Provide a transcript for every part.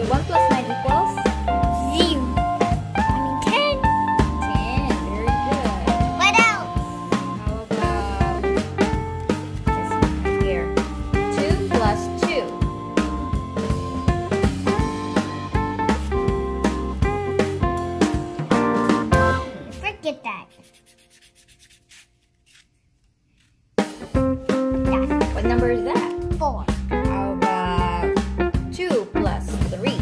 So 1 plus 9 equals? 0. I mean 10. 10. Very good. What else? How about this one right here? 2 plus 2. Forget that. What number is that? 4. How about 2 plus 3?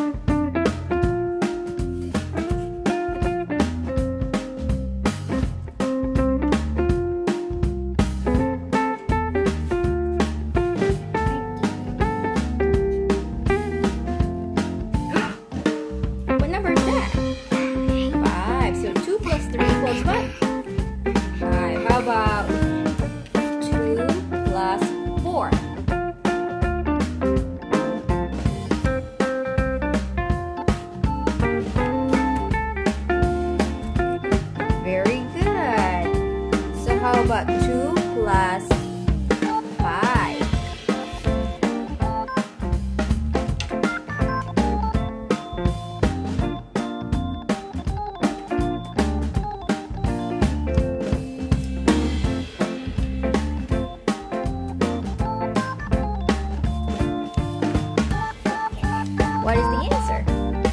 What number is that? 5. So 2 plus 3 equals what? 5. How about 2 plus 4? Very good. So how about 2 plus 5? What is the answer?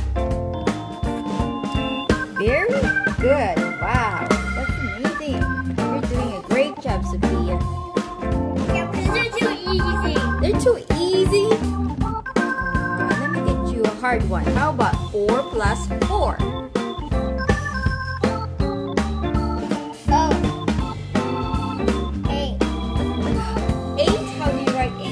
Very good. Wow, that's amazing. You're doing a great job, Sophia. Yeah, because they're too easy. They're too easy. Let me get you a hard one. How about 4 plus 4? Oh. 8. 8? How do you write 8?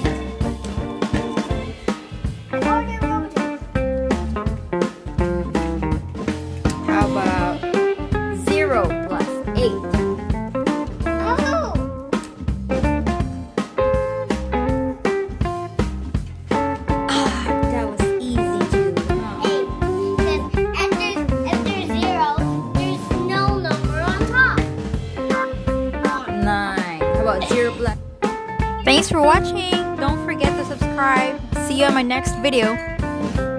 How about 0 plus 8? Oh. That was easy too. 8. Because if there's 0, there's no number on top. 9. How about 0 plus? Thanks for watching. Don't forget to subscribe. See you on my next video.